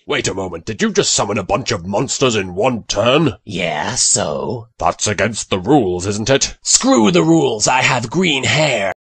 Wait a moment, did you just summon a bunch of monsters in one turn? Yeah, so? That's against the rules, isn't it? Screw the rules, I have green hair.